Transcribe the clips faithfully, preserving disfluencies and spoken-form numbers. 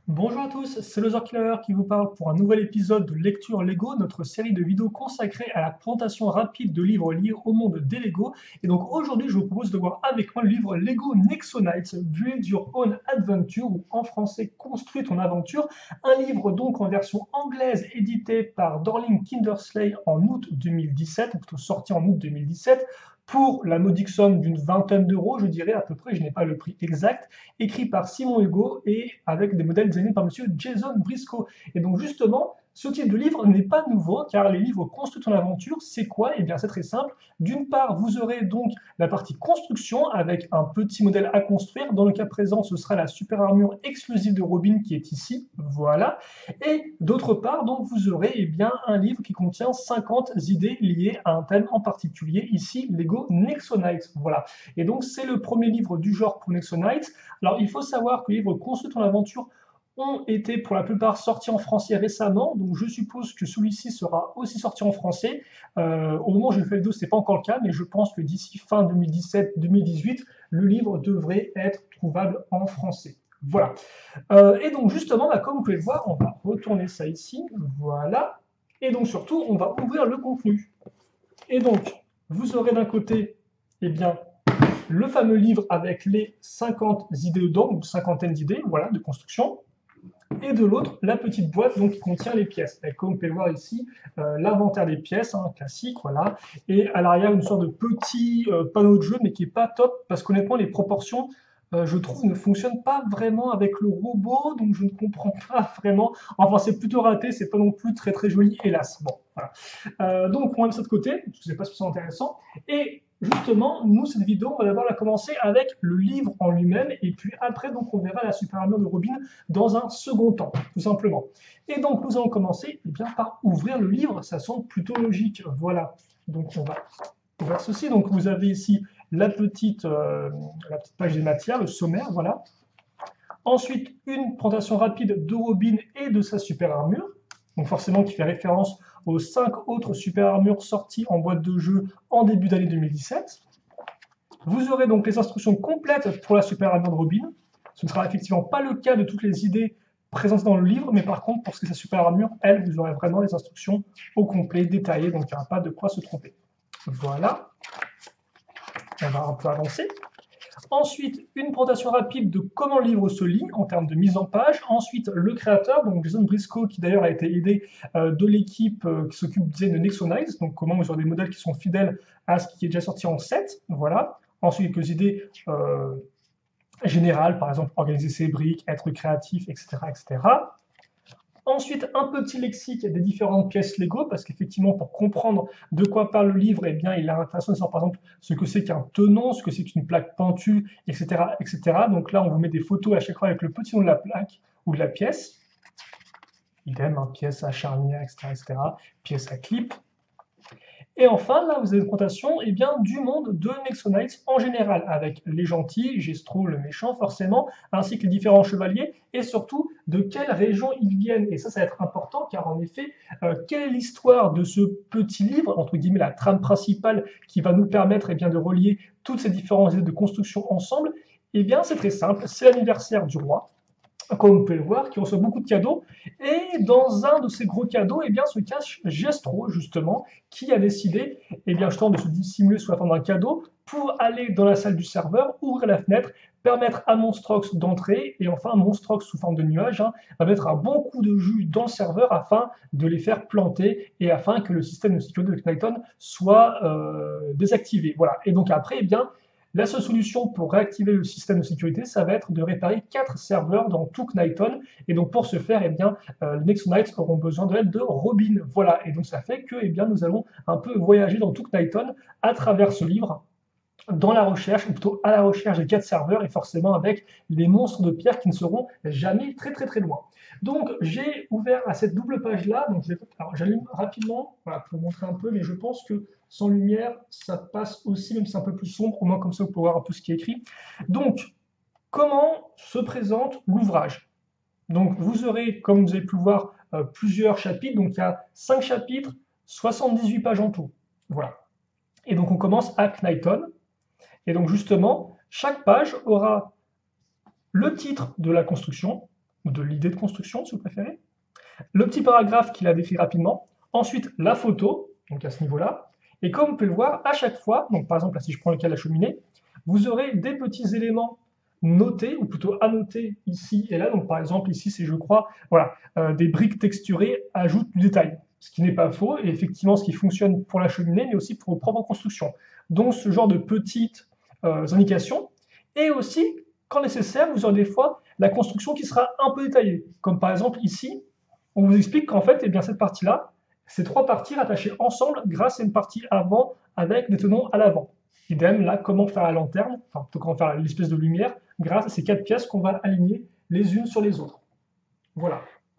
Bonjour à tous, c'est le Killer qui vous parle pour un nouvel épisode de Lecture Lego, notre série de vidéos consacrée à la présentation rapide de livres liés au monde des Lego. Et donc aujourd'hui, je vous propose de voir avec moi le livre Lego Nexonites, Build Your Own Adventure, ou en français Construis ton aventure. Un livre donc en version anglaise édité par Dorling Kindersley en août deux mille dix-sept, ou plutôt sorti en août deux mille dix-sept, pour la modique somme d'une vingtaine d'euros, je dirais à peu près, je n'ai pas le prix exact, écrit par Simon Hugo et avec des modèles designés par monsieur Jason Briscoe. Et donc justement, ce type de livre n'est pas nouveau, car les livres Construis ton aventure, c'est quoi? Eh bien c'est très simple. D'une part, vous aurez donc la partie construction avec un petit modèle à construire. Dans le cas présent, ce sera la super armure exclusive de Robin qui est ici, voilà. Et d'autre part, donc vous aurez eh bien un livre qui contient cinquante idées liées à un thème en particulier, ici Lego Nexonites, voilà. Et donc c'est le premier livre du genre pour Nexonites. Alors, il faut savoir que les livres Construis ton aventure ont été pour la plupart sortis en français récemment, donc je suppose que celui-ci sera aussi sorti en français. Euh, au moment où je fais le vidéo, ce n'est pas encore le cas, mais je pense que d'ici fin deux mille dix-sept deux mille dix-huit, le livre devrait être trouvable en français. Voilà. Euh, et donc justement, bah, comme vous pouvez le voir, on va retourner ça ici, voilà. Et donc surtout, on va ouvrir le contenu. Et donc, vous aurez d'un côté, eh bien, le fameux livre avec les cinquante idées dedans, ou cinquantaine d'idées, voilà, de construction, et de l'autre, la petite boîte donc, qui contient les pièces. Et comme vous pouvez le voir ici, euh, l'inventaire des pièces, hein, classique, voilà, et à l'arrière, une sorte de petit euh, panneau de jeu, mais qui n'est pas top, parce qu'honnêtement, les proportions, euh, je trouve, ne fonctionnent pas vraiment avec le robot, donc je ne comprends pas vraiment. Enfin, c'est plutôt raté, c'est pas non plus très très joli, hélas. Bon, voilà. Euh, donc, on va mettre ça de côté, parce que c'est pas spécialement intéressant. Et justement, nous, cette vidéo, on va d'abord la commencer avec le livre en lui-même, et puis après, donc, on verra la super armure de Robin dans un second temps, tout simplement. Et donc, nous allons commencer eh bien, par ouvrir le livre, ça semble plutôt logique. Voilà, donc on va ouvrir ceci. Donc, vous avez ici la petite, euh, la petite page des matières, le sommaire, voilà. Ensuite, une présentation rapide de Robin et de sa super armure, donc forcément qui fait référence aux cinq autres super armures sorties en boîte de jeu en début d'année deux mille dix-sept. Vous aurez donc les instructions complètes pour la super armure de Robin. Ce ne sera effectivement pas le cas de toutes les idées présentées dans le livre, mais par contre, pour ce qui est de sa super armure, elle, vous aurez vraiment les instructions au complet, détaillées, donc il n'y aura pas de quoi se tromper. Voilà. On va un peu avancer. Ensuite, une présentation rapide de comment le livre se lit en termes de mise en page. Ensuite, le créateur, donc Jason Briscoe, qui d'ailleurs a été aidé euh, de l'équipe euh, qui s'occupe de Nexonites, donc comment mesurer des modèles qui sont fidèles à ce qui est déjà sorti en sept. Voilà. Ensuite, quelques idées euh, générales, par exemple, organiser ses briques, être créatif, et cetera, et cetera. Ensuite, un petit lexique des différentes pièces Lego, parce qu'effectivement, pour comprendre de quoi parle le livre, eh bien, il est intéressant de savoir, par exemple, ce que c'est qu'un tenon, ce que c'est qu'une plaque pentue, et cetera, et cetera. Donc là, on vous met des photos à chaque fois avec le petit nom de la plaque ou de la pièce. Idem, hein, pièce à charnière, et cetera, et cetera. Pièce à clip. Et enfin, là, vous avez une présentation eh bien, du monde de Nexonites en général, avec les gentils, Gestro, le méchant, forcément, ainsi que les différents chevaliers, et surtout de quelle région ils viennent. Et ça, ça va être important, car en effet, euh, quelle est l'histoire de ce petit livre, entre guillemets, la trame principale qui va nous permettre eh bien, de relier toutes ces différentes idées de construction ensemble? Eh bien, c'est très simple, c'est l'anniversaire du roi, comme vous pouvez le voir, qui reçoit beaucoup de cadeaux. Et dans un de ces gros cadeaux, eh bien, se cache Gestro, justement, qui a décidé eh bien, justement, de se dissimuler sous la forme d'un cadeau pour aller dans la salle du serveur, ouvrir la fenêtre, permettre à Monstrox d'entrer, et enfin, Monstrox, sous forme de nuage, hein, va mettre un bon coup de jus dans le serveur afin de les faire planter et afin que le système de sécurité de Knighton soit euh, désactivé. Voilà. Et donc après, eh bien, la seule solution pour réactiver le système de sécurité, ça va être de réparer quatre serveurs dans tout Knighton. Et donc pour ce faire, eh bien, euh, les Nexonites auront besoin de l'aide de Robin. Voilà, et donc ça fait que eh bien, nous allons un peu voyager dans tout Knighton à travers ce livre, dans la recherche, ou plutôt à la recherche des quatre serveurs, et forcément avec les monstres de pierre qui ne seront jamais très très très loin. Donc j'ai ouvert à cette double page-là, donc j'allume rapidement, voilà, pour vous montrer un peu, mais je pense que sans lumière, ça passe aussi, même si c'est un peu plus sombre, au moins comme ça vous pouvez voir un peu ce qui est écrit. Donc, comment se présente l'ouvrage? Donc vous aurez, comme vous avez pu le voir, euh, plusieurs chapitres, donc il y a cinq chapitres, soixante-dix-huit pages en tout. Voilà. Et donc on commence à Knighton. Et donc justement, chaque page aura le titre de la construction, ou de l'idée de construction, si vous préférez. Le petit paragraphe qu'il a décrit rapidement. Ensuite, la photo, donc à ce niveau-là. Et comme vous pouvez le voir, à chaque fois, donc par exemple, là, si je prends le cas de la cheminée, vous aurez des petits éléments notés, ou plutôt annotés ici et là. Donc par exemple, ici, c'est, je crois, voilà, euh, des briques texturées ajoutent du détail. Ce qui n'est pas faux, et effectivement, ce qui fonctionne pour la cheminée, mais aussi pour vos propres constructions. Donc ce genre de petites euh, indications. Et aussi, quand nécessaire, vous aurez des fois la construction qui sera un peu détaillée. Comme par exemple ici, on vous explique qu'en fait, eh bien, cette partie-là, c'est trois parties rattachées ensemble grâce à une partie avant avec des tenons à l'avant. Idem, là, comment faire la lanterne, enfin, plutôt comment faire l'espèce de lumière, grâce à ces quatre pièces qu'on va aligner les unes sur les autres. Voilà.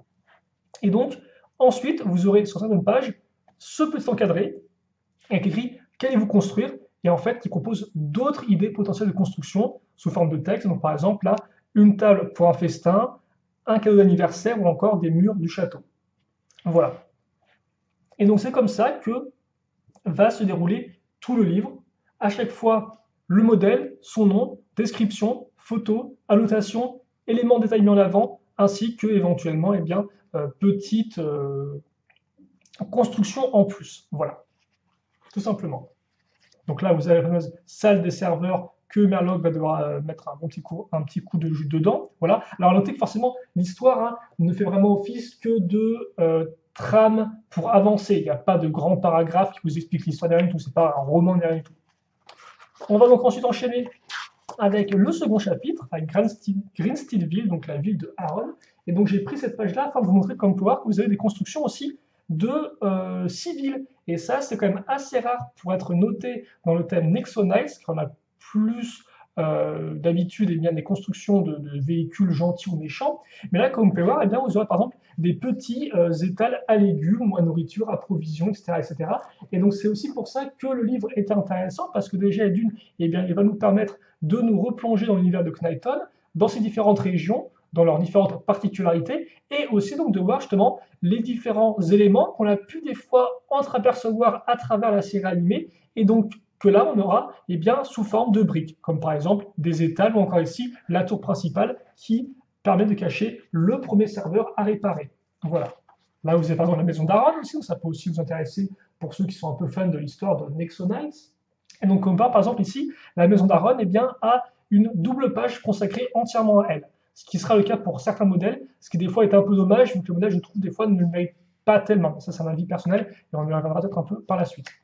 Et donc, ensuite, vous aurez sur certaines pages ce petit encadré avec écrit « Qu'allez-vous construire ?» et en fait, qui propose d'autres idées potentielles de construction sous forme de texte. Donc, par exemple, là, une table pour un festin, un cadeau d'anniversaire ou encore des murs du château. Voilà. Et donc, c'est comme ça que va se dérouler tout le livre. À chaque fois, le modèle, son nom, description, photo, annotation, éléments détaillés mis en avant, ainsi que éventuellement, eh bien, euh, petite euh, construction en plus. Voilà, tout simplement. Donc là, vous avez la fameuse salle des serveurs que Murloc va devoir euh, mettre un, bon petit coup, un petit coup de jus dedans. Voilà. Alors notez que forcément, l'histoire hein, ne fait vraiment office que de euh, trame pour avancer. Il n'y a pas de grand paragraphe qui vous explique l'histoire derrière tout. C'est pas un roman derrière tout. On va donc ensuite enchaîner avec le second chapitre, avec Greensteelville, donc la ville de Aaron. Et donc j'ai pris cette page-là afin de vous montrer, comme vous pouvez voir, que vous avez des constructions aussi de euh, civils. Et ça, c'est quand même assez rare pour être noté dans le thème Nexonites, qu'on a plus euh, d'habitude eh bien, des constructions de, de véhicules gentils ou méchants. Mais là, comme vous pouvez voir, eh bien, vous aurez par exemple des petits euh, étals à légumes, ou à nourriture, à provisions, et cetera, et cetera. Et donc c'est aussi pour ça que le livre est intéressant, parce que déjà, d'une, eh bien, il va nous permettre de nous replonger dans l'univers de Knighton, dans ses différentes régions, dans leurs différentes particularités, et aussi donc de voir justement les différents éléments qu'on a pu des fois entreapercevoir à travers la série animée, et donc que là on aura eh bien, sous forme de briques, comme par exemple des étals, ou encore ici la tour principale qui permet de cacher le premier serveur à réparer. Voilà. Là vous avez par exemple la maison d'Aaron aussi, donc ça peut aussi vous intéresser pour ceux qui sont un peu fans de l'histoire de Nexonites. Et donc, comme par exemple ici, la maison d'Aaron eh bien, a une double page consacrée entièrement à elle. Ce qui sera le cas pour certains modèles, ce qui des fois est un peu dommage, vu que le modèle, je trouve, des fois, ne le mérite pas tellement. Ça, c'est un avis personnel, et on y reviendra peut-être un peu par la suite.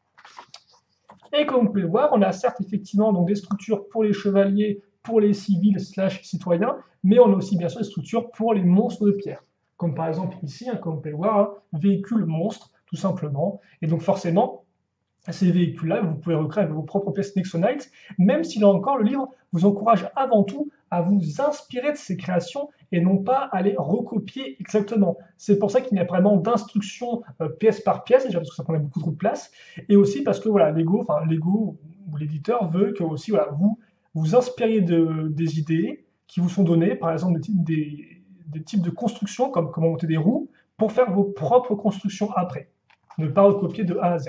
Et comme vous pouvez le voir, on a certes effectivement donc, des structures pour les chevaliers, pour les civils slash citoyens, mais on a aussi bien sûr des structures pour les monstres de pierre. Comme par exemple ici, hein, comme vous pouvez le voir, un véhicule monstre, tout simplement. Et donc forcément, ces véhicules-là, vous pouvez recréer avec vos propres pièces Nexonites, même si là encore, le livre vous encourage avant tout à vous inspirer de ces créations et non pas à les recopier exactement. C'est pour ça qu'il y a vraiment d'instructions euh, pièce par pièce, déjà parce que ça prenait beaucoup trop de place, et aussi parce que voilà, Lego, enfin Lego ou l'éditeur veut que aussi voilà, vous vous inspiriez de, des idées qui vous sont données, par exemple des, des, des types de constructions comme comment monter des roues, pour faire vos propres constructions après. Ne pas recopier de A à Z.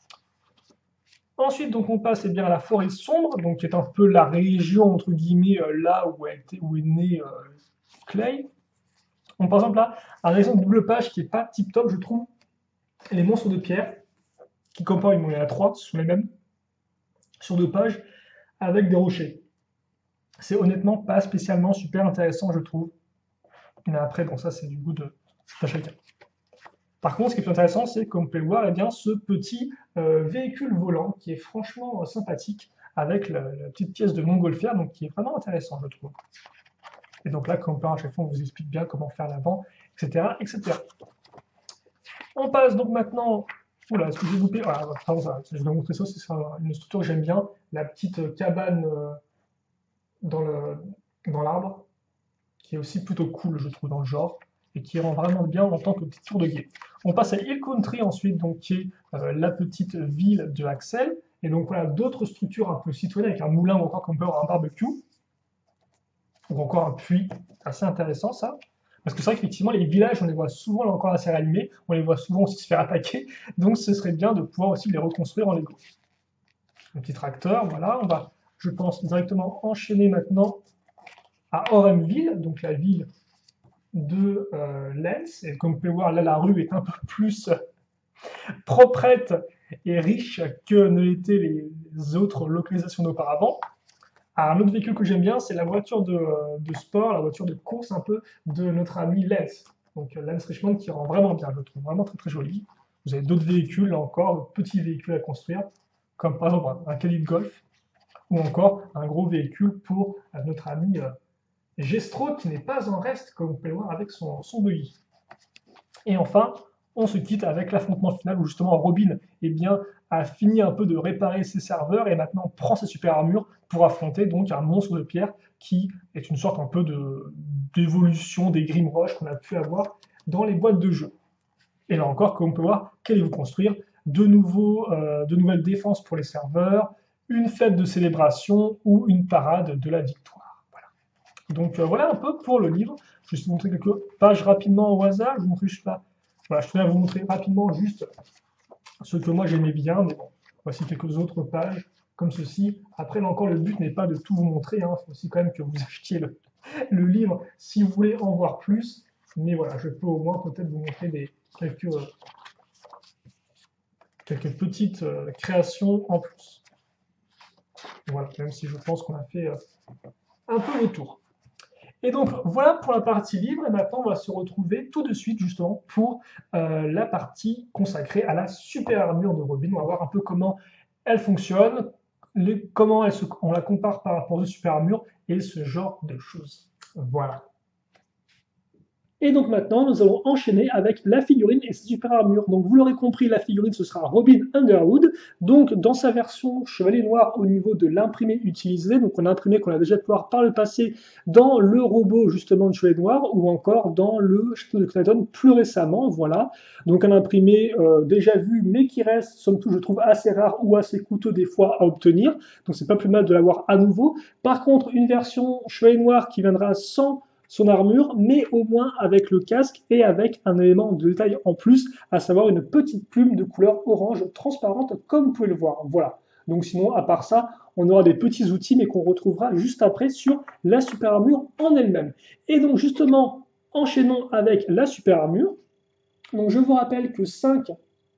Ensuite, donc, on passe eh bien, à la forêt sombre, donc, qui est un peu la région, entre guillemets, euh, là où, a été, où est né euh, Clay. Donc, par exemple, là, un exemple de double page qui n'est pas tip-top, je trouve, les monstres de pierre, qui comportent, il y en a trois, ce sont les mêmes, sur deux pages, avec des rochers. C'est honnêtement pas spécialement super intéressant, je trouve. Mais après, bon, ça, c'est du goût de chacun. Par contre, ce qui est plus intéressant, c'est, comme vous pouvez le voir, eh bien, ce petit euh, véhicule volant qui est franchement euh, sympathique avec la, la petite pièce de montgolfière, donc qui est vraiment intéressant, je trouve. Et donc là, comme on peut, à chaque fois, on vous explique bien comment faire l'avant, et cetera, et cetera. On passe donc maintenant. Oula, est-ce que j'ai loupé? Voilà, pardon, ça, je vais vous montrer ça, c'est une structure que j'aime bien, la petite cabane euh, dans l'arbre, qui est aussi plutôt cool, je trouve, dans le genre, et qui rend vraiment bien en tant que petite tour de guet. On passe à Hill Country ensuite, donc, qui est euh, la petite ville de Axel, et donc voilà d'autres structures un peu citoyennes avec un moulin ou encore comme peut avoir un barbecue, ou encore un puits, assez intéressant ça, parce que c'est vrai qu'effectivement les villages on les voit souvent là encore assez animés, on les voit souvent aussi se faire attaquer, donc ce serait bien de pouvoir aussi les reconstruire en Lego. Un petit tracteur, voilà, on va, je pense, directement enchaîner maintenant à Oremville, donc la ville de euh, Lens. Et comme vous pouvez voir, là, la rue est un peu plus proprette et riche que ne l'étaient les autres localisations d'auparavant. Un autre véhicule que j'aime bien, c'est la voiture de, de sport, la voiture de course un peu de notre ami Lens. Donc Lens Richmond qui rend vraiment bien, je le trouve vraiment très très joli. Vous avez d'autres véhicules, là encore, d'autres petits véhicules à construire, comme par exemple un Caddy de golf, ou encore un gros véhicule pour notre ami euh, Gestro, qui n'est pas en reste, comme vous pouvez le voir, avec son, son buggy. Et enfin, on se quitte avec l'affrontement final où justement Robin eh bien, a fini un peu de réparer ses serveurs et maintenant prend sa super armure pour affronter donc un monstre de pierre qui est une sorte un peu de, d'évolution des Grimroches qu'on a pu avoir dans les boîtes de jeu. Et là encore, comme on peut voir, qu'allez-vous construire de, nouveaux, euh, de nouvelles défenses pour les serveurs, une fête de célébration ou une parade de la victoire. Voilà. Donc euh, voilà un peu pour le livre. Je vais vous montrer quelques pages rapidement au hasard. Je vous montre juste là. Voilà, je tenais à vous montrer rapidement juste ce que moi j'aimais bien, mais bon, voici quelques autres pages comme ceci. Après, là encore, le but n'est pas de tout vous montrer, hein. Il faut aussi quand même que vous achetiez le, le livre si vous voulez en voir plus. Mais voilà, je peux au moins peut-être vous montrer des, quelques, euh, quelques petites euh, créations en plus. Voilà, même si je pense qu'on a fait euh, un peu le tour. Et donc voilà pour la partie livre, et maintenant on va se retrouver tout de suite justement pour euh, la partie consacrée à la super armure de Robin. On va voir un peu comment elle fonctionne, les, comment elle se, on la compare par rapport aux super armures et ce genre de choses. Voilà. Et donc maintenant, nous allons enchaîner avec la figurine et sa super armure. Donc vous l'aurez compris, la figurine, ce sera Robin Underwood. Donc dans sa version Chevalier Noir au niveau de l'imprimé utilisé, donc on a imprimé qu'on a déjà pu voir par le passé dans le robot justement de Chevalier Noir ou encore dans le Château de Clayton plus récemment, voilà. Donc un imprimé euh, déjà vu mais qui reste, somme toute, je trouve assez rare ou assez coûteux des fois à obtenir. Donc c'est pas plus mal de l'avoir à nouveau. Par contre, une version Chevalier Noir qui viendra sans son armure, mais au moins avec le casque et avec un élément de détail en plus, à savoir une petite plume de couleur orange transparente, comme vous pouvez le voir. Voilà. Donc sinon, à part ça, on aura des petits outils, mais qu'on retrouvera juste après sur la super armure en elle-même. Et donc justement, enchaînons avec la super armure. Donc je vous rappelle que cinq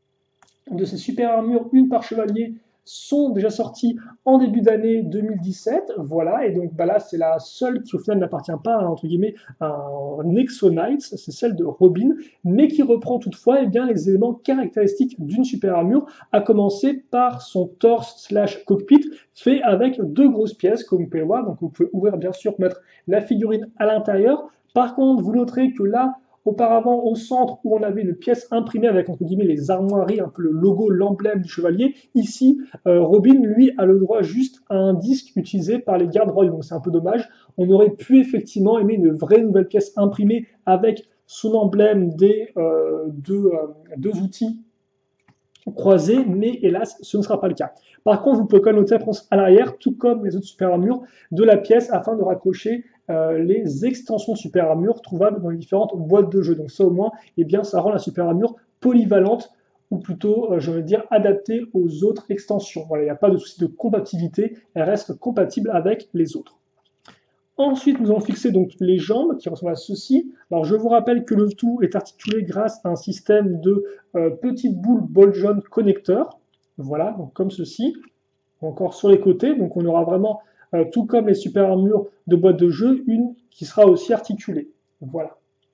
de ces super armures, une par chevalier, sont déjà sortis en début d'année deux mille dix-sept, voilà, et donc bah là c'est la seule qui au final n'appartient pas à, entre guillemets, un Nexo Knights, c'est celle de Robin, mais qui reprend toutefois eh bien, les éléments caractéristiques d'une super armure, à commencer par son torse slash cockpit, fait avec deux grosses pièces, comme vous pouvez le voir, donc vous pouvez ouvrir bien sûr, mettre la figurine à l'intérieur. Par contre, vous noterez que là, auparavant, au centre, où on avait une pièce imprimée avec, entre guillemets, les armoiries, un peu le logo, l'emblème du chevalier, ici, euh, Robin, lui, a le droit juste à un disque utilisé par les gardes royaux. Donc c'est un peu dommage. On aurait pu effectivement aimer une vraie nouvelle pièce imprimée avec son emblème des euh, deux, euh, deux outils croisés, mais hélas, ce ne sera pas le cas. Par contre, vous pouvez quand même noter la réponse à l'arrière, tout comme les autres super armures de la pièce, afin de raccrocher euh, les extensions super armure trouvables dans les différentes boîtes de jeu. Donc ça au moins, eh bien, ça rend la super armure polyvalente, ou plutôt, euh, je veux dire, adaptée aux autres extensions. Voilà, il n'y a pas de souci de compatibilité, elle reste compatible avec les autres. Ensuite, nous allons fixer donc les jambes qui ressemblent à ceci. Alors, je vous rappelle que le tout est articulé grâce à un système de euh, petites boules ball joint connecteurs. Voilà, donc comme ceci. Encore sur les côtés, donc on aura vraiment, euh, tout comme les super armures de boîte de jeu, une qui sera aussi articulée. Voilà.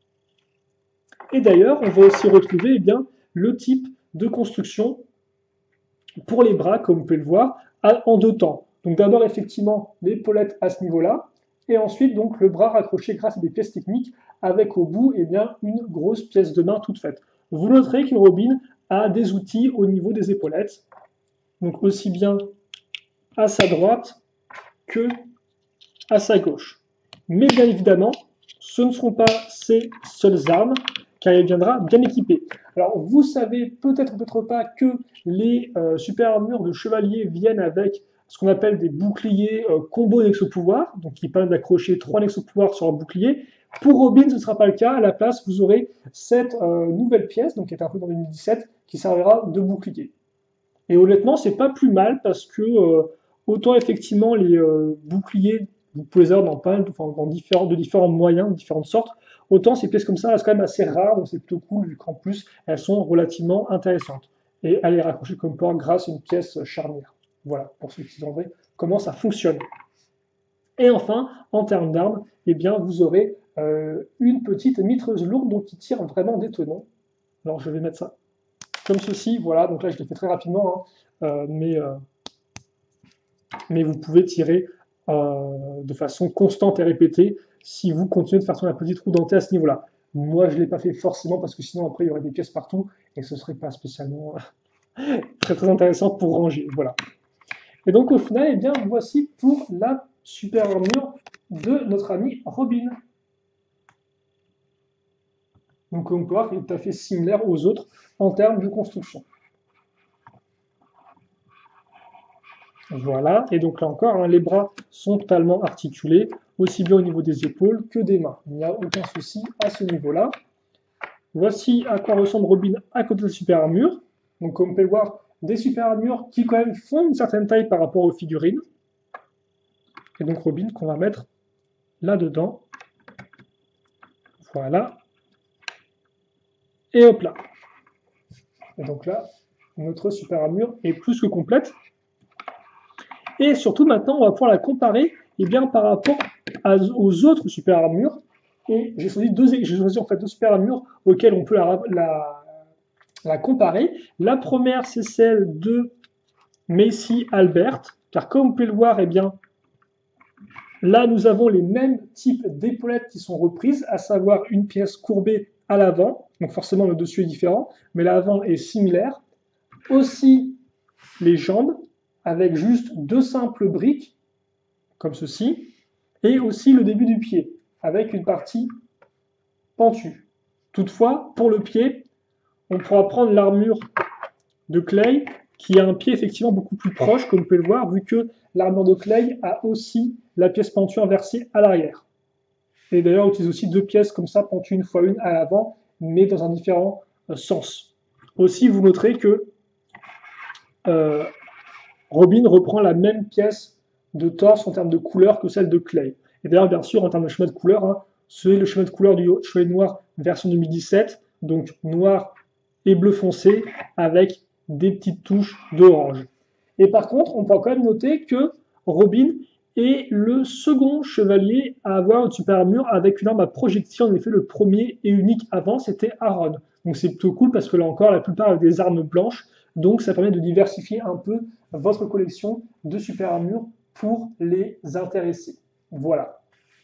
Et d'ailleurs, on va aussi retrouver eh bien, le type de construction pour les bras, comme vous pouvez le voir, en deux temps. Donc d'abord, effectivement, l'épaulette à ce niveau-là, et ensuite, donc, le bras raccroché grâce à des pièces techniques, avec au bout, eh bien, une grosse pièce de main toute faite. Vous noterez qu'une Robin a des outils au niveau des épaulettes, donc aussi bien à sa droite que à sa gauche. Mais bien évidemment, ce ne seront pas ses seules armes, car il viendra bien équipé. Alors, vous savez peut-être peut-être pas que les euh, super armures de chevalier viennent avec ce qu'on appelle des boucliers euh, combo Nexo-pouvoir, donc qui permettent d'accrocher trois Nexo-pouvoirs sur un bouclier. Pour Robin, ce ne sera pas le cas. À la place, vous aurez cette euh, nouvelle pièce, donc qui est un peu dans deux mille dix-sept, qui servira de bouclier. Et honnêtement, c'est pas plus mal parce que euh, autant effectivement les euh, boucliers, vous pouvez les avoir dans, pas, enfin, dans différents, de différents moyens, de différentes sortes, autant ces pièces comme ça restent quand même assez rares, donc c'est plutôt cool vu qu'en plus elles sont relativement intéressantes. Et elle est raccrochée comme port grâce à une pièce charnière. Voilà, pour ceux qui demanderaient comment ça fonctionne. Et enfin, en termes d'armes, eh bien, vous aurez euh, une petite mitreuse lourde donc qui tire vraiment des tenons. Alors je vais mettre ça comme ceci, voilà, donc là je l'ai fait très rapidement, hein, euh, mais, euh, mais vous pouvez tirer euh, de façon constante et répétée si vous continuez de faire tourner la petite roue dentée à ce niveau-là. Moi je ne l'ai pas fait forcément parce que sinon après il y aurait des pièces partout et ce ne serait pas spécialement très très intéressant pour ranger, voilà. Et donc au final, eh bien, voici pour la super armure de notre ami Robin. Donc on peut voir qu'il est tout à fait similaire aux autres en termes de construction. Voilà, et donc là encore, hein, les bras sont totalement articulés, aussi bien au niveau des épaules que des mains. Il n'y a aucun souci à ce niveau-là. Voici à quoi ressemble Robin à côté de la super armure. Donc comme on peut le voir, des super armures qui quand même font une certaine taille par rapport aux figurines. Et donc Robin qu'on va mettre là-dedans. Voilà. Et hop là. Et donc là, notre super armure est plus que complète. Et surtout maintenant, on va pouvoir la comparer eh bien, par rapport à, aux autres super armures. Et j'ai choisi deux, j'ai choisi en fait deux super armures auxquelles on peut la, la, la comparer. La première, c'est celle de Macy Albert, car comme vous pouvez le voir, eh bien, là nous avons les mêmes types d'épaulettes qui sont reprises, à savoir une pièce courbée à l'avant, donc forcément le dessus est différent, mais l'avant est similaire. Aussi les jambes, avec juste deux simples briques, comme ceci, et aussi le début du pied, avec une partie pentue. Toutefois, pour le pied, on pourra prendre l'armure de Clay, qui a un pied effectivement beaucoup plus proche, comme vous pouvez le voir, vu que l'armure de Clay a aussi la pièce pentue inversée à l'arrière. Et d'ailleurs, on utilise aussi deux pièces comme ça, pentues une fois une à l'avant, mais dans un différent euh, sens. Aussi, vous noterez que euh, Robin reprend la même pièce de torse en termes de couleur que celle de Clay. Et d'ailleurs, bien sûr, en termes de schéma de couleur, hein, c'est le schéma de couleur du Chevalier Noir version deux mille dix-sept, donc noir et bleu foncé, avec des petites touches d'orange. Et par contre, on peut quand même noter que Robin est le second chevalier à avoir une super armure avec une arme à projectile. En effet, le premier et unique avant, c'était Aaron. Donc c'est plutôt cool parce que là encore, la plupart ont des armes blanches. Donc ça permet de diversifier un peu votre collection de super armures pour les intéresser. Voilà.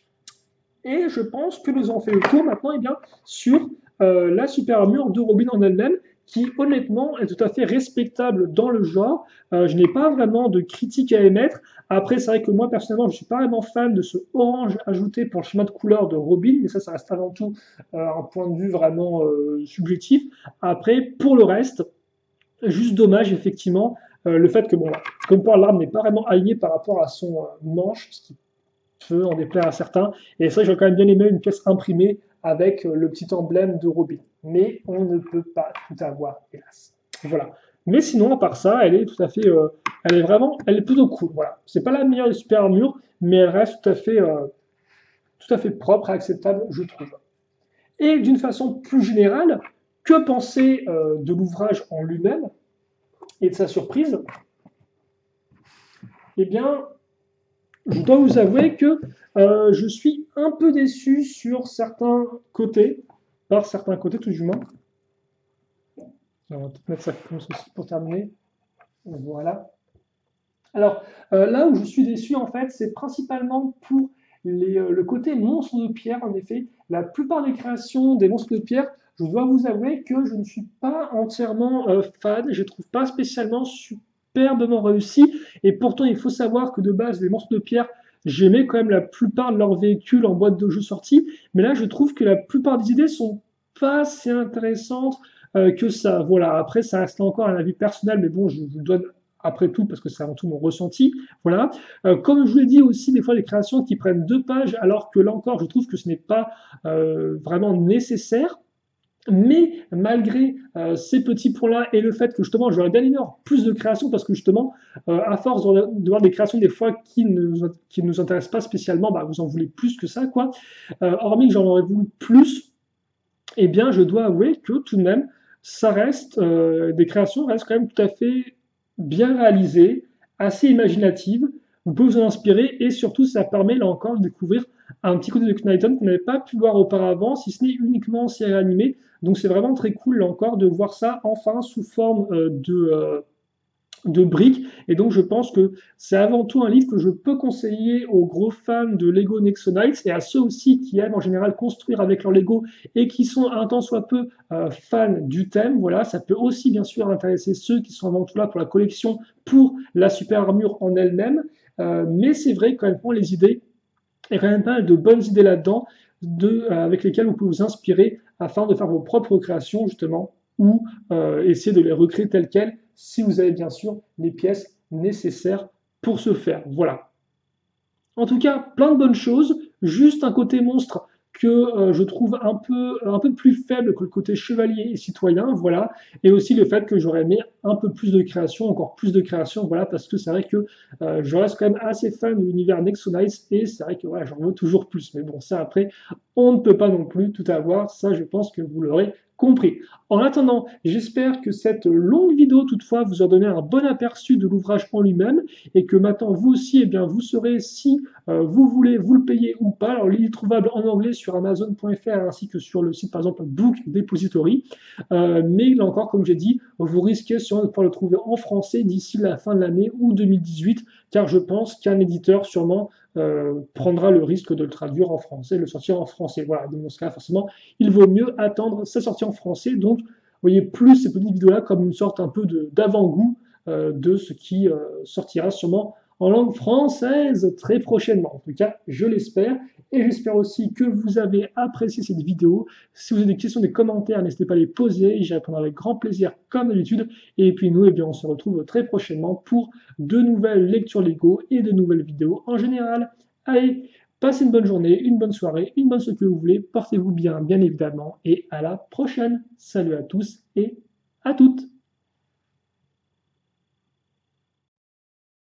Et je pense que nous avons fait le tour maintenant eh bien, sur euh, la super armure de Robin en elle-même, qui honnêtement est tout à fait respectable dans le genre. Euh, je n'ai pas vraiment de critique à émettre. Après, c'est vrai que moi, personnellement, je ne suis pas vraiment fan de ce orange ajouté pour le schéma de couleur de Robin, mais ça, ça reste avant tout euh, un point de vue vraiment euh, subjectif. Après, pour le reste, juste dommage, effectivement, euh, le fait que, bon, comme par l'arme n'est pas vraiment alignée par rapport à son euh, manche, ce qui peut en déplaire à certains. Et ça, j'aurais quand même bien aimé une pièce imprimée avec euh, le petit emblème de Robin. Mais on ne peut pas tout avoir, hélas. Voilà. Mais sinon, à part ça, elle est tout à fait, euh, elle est vraiment, elle est plutôt cool. Voilà. C'est pas la meilleure des super armures, mais elle reste tout à fait, euh, tout à fait propre et acceptable, je trouve. Et d'une façon plus générale, que penser euh, de l'ouvrage en lui-même et de sa surprise? Eh bien, je dois vous avouer que euh, je suis un peu déçu sur certains côtés, par certains côtés tout du moins. Alors, on va peut-être mettre ça comme ceci pour terminer. Voilà. Alors, euh, là où je suis déçu, en fait, c'est principalement pour les, euh, le côté monstre de pierre. En effet, la plupart des créations des monstres de pierre, je dois vous avouer que je ne suis pas entièrement euh, fan. Je ne trouve pas spécialement superbement réussi. Et pourtant, il faut savoir que de base, les monstres de pierre, j'aimais quand même la plupart de leurs véhicules en boîte de jeu sortie. Mais là, je trouve que la plupart des idées sont pas si intéressantes euh, que ça. Voilà. Après, ça reste encore un avis personnel, mais bon, je vous le donne après tout, parce que c'est avant tout mon ressenti. Voilà. Euh, comme je vous l'ai dit aussi, des fois, des créations qui prennent deux pages, alors que là encore, je trouve que ce n'est pas euh, vraiment nécessaire. Mais malgré euh, ces petits points-là et le fait que justement j'aurais bien aimé avoir plus de créations parce que justement, euh, à force de, de voir des créations des fois qui ne qui nous intéressent pas spécialement, bah, vous en voulez plus que ça, quoi. Euh, hormis que j'en aurais voulu plus, eh bien je dois avouer que tout de même, ça reste, euh, des créations restent quand même tout à fait bien réalisées, assez imaginatives. Vous pouvez vous en inspirer et surtout ça permet là encore de découvrir un petit côté de Knighton qu'on n'avait pas pu voir auparavant, si ce n'est uniquement en série animée. Donc c'est vraiment très cool là encore de voir ça enfin sous forme euh, de, euh, de briques. Et donc je pense que c'est avant tout un livre que je peux conseiller aux gros fans de Lego Nexo Knights et à ceux aussi qui aiment en général construire avec leur Lego et qui sont un tant soit peu euh, fans du thème. Voilà, ça peut aussi bien sûr intéresser ceux qui sont avant tout là pour la collection, pour la super armure en elle-même. Euh, mais c'est vrai quand même pour les idées, il y a quand même pas mal de bonnes idées là-dedans de, euh, avec lesquelles vous pouvez vous inspirer afin de faire vos propres créations justement ou euh, essayer de les recréer telles quelles si vous avez bien sûr les pièces nécessaires pour ce faire. Voilà. En tout cas, plein de bonnes choses, juste un côté monstre que euh, je trouve un peu, un peu plus faible que le côté chevalier et citoyen, voilà, et aussi le fait que j'aurais aimé un peu plus de création, encore plus de création, voilà, parce que c'est vrai que euh, je reste quand même assez fan de l'univers Nexo Knights, et c'est vrai que voilà, j'en veux toujours plus, mais bon, ça après, on ne peut pas non plus tout avoir, ça je pense que vous l'aurez compris. En attendant, j'espère que cette longue vidéo toutefois vous a donné un bon aperçu de l'ouvrage en lui-même, et que maintenant vous aussi, eh bien, vous saurez si euh, vous voulez vous le payer ou pas. Alors, il est trouvable en anglais sur amazon point F R ainsi que sur le site, par exemple, Book Depository. Euh, mais là encore, comme j'ai dit, vous risquez sûrement de pouvoir le trouver en français d'ici la fin de l'année ou deux mille dix-huit, car je pense qu'un éditeur sûrement euh, prendra le risque de le traduire en français, de le sortir en français. Voilà, donc dans ce cas, forcément, il vaut mieux attendre sa sortie en français. Donc, vous voyez plus ces petites vidéos-là comme une sorte un peu d'avant-goût euh, de ce qui euh, sortira sûrement en langue française très prochainement. En tout cas, je l'espère. Et j'espère aussi que vous avez apprécié cette vidéo. Si vous avez des questions, des commentaires, n'hésitez pas à les poser. J'y répondrai avec grand plaisir, comme d'habitude. Et puis nous, eh bien, on se retrouve très prochainement pour de nouvelles lectures Lego et de nouvelles vidéos en général. Allez, passez une bonne journée, une bonne soirée, une bonne ce que vous voulez. Portez-vous bien, bien évidemment. Et à la prochaine. Salut à tous et à toutes.